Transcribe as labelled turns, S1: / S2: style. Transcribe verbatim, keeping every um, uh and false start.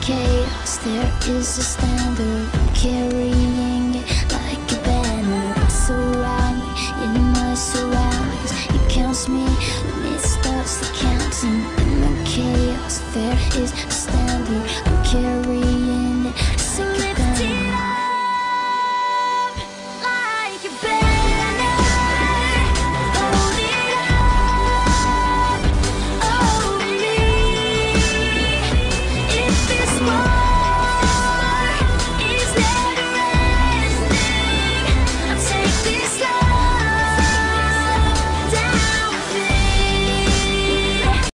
S1: chaos, there is a standard, carrying it like a banner. It's around me, in my surroundings. It counts me when it starts to count. And in the chaos, there is